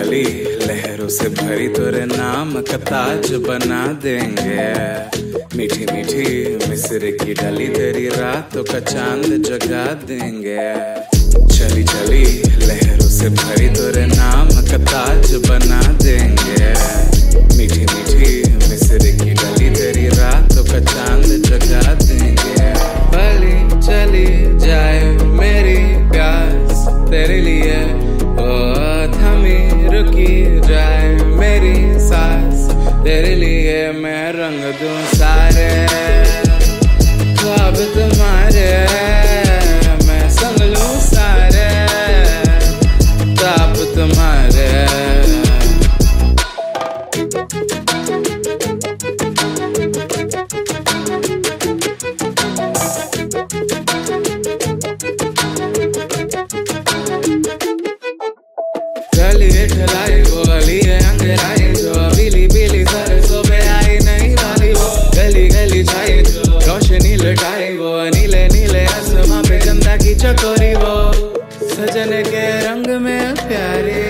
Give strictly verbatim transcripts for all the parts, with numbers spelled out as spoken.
चली लहरों से भरी तेरे नाम का ताज बना देंगे। मीठी मीठी मिस्र की डली तेरी रातों का चांद जगा देंगे। चली चली लहरों से भरी तेरे नाम का ताज बना देंगे। मीठी मीठी मिस्र की डली तेरी रातों का चांद जगा देंगे। भली चली जाए मेरी प्यास तेरे लिए, ओ थमी रुकी जाए मेरी सांस तेरे लिए। मैं रंग दूं सारे ख्वाब तुम्हारे, मैं संग लूं सारे ताप तुम्हारे। गली ठलाई वो गली है अंगेराई जो पीली पीली सरसों पे आई नहीं वाली वो। गली गली छाई जो रोशनी लुटाई वो, नीले नीले आसमां पे चंदा की चकोरी वो। सजन के रंग में प्यारे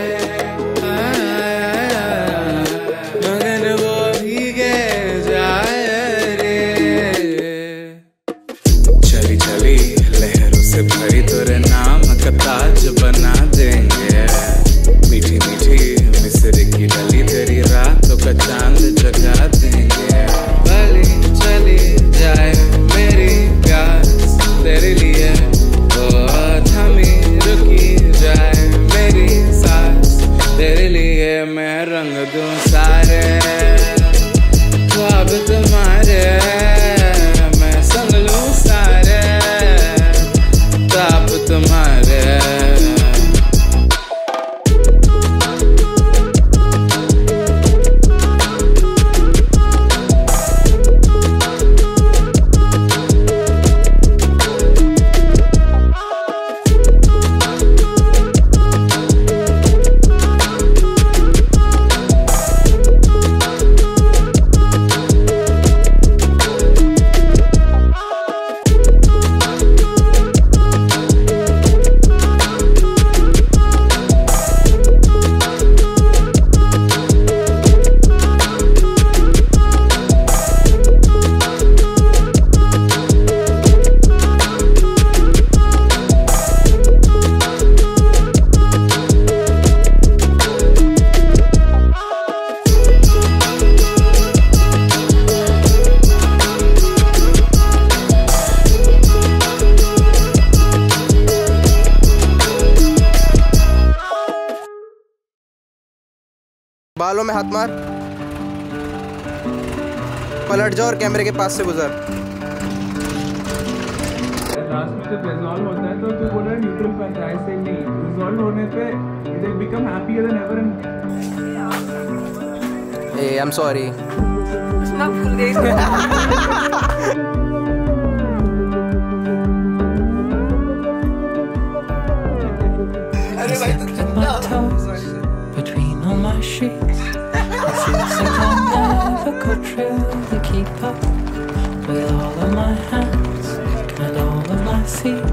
मगन वो भीगे जाए रे। चली चली लहरों से भरी तेरे नाम का ताज बना देंगे। मीठी मीठी मिस्र की डली तेरी रातों का चांद जगा देंगे। भली चली जाए मेरी प्यास तेरे लिए, ओ थमी रुकी जाए मेरी सांस तेरे लिए। मैं रंग दूं सारे ख्वाब तुम्हारे, मैं संग लूं सारे ताप तुम्हारे। बालों में हाथ मार, पलट जा और कैमरे के पास से गुजर। लास्ट में जब रिजॉल्व होता है तो तू बोल रहा है न्यूट्रल पॉइंट है, ऐसे नहीं रिजॉल्व होने पे they become happier than ever and hey I'm sorry not full day अरे भाई तो कितना between all my sheets it feels like I never could really keep up with all of my hands and all of my feet.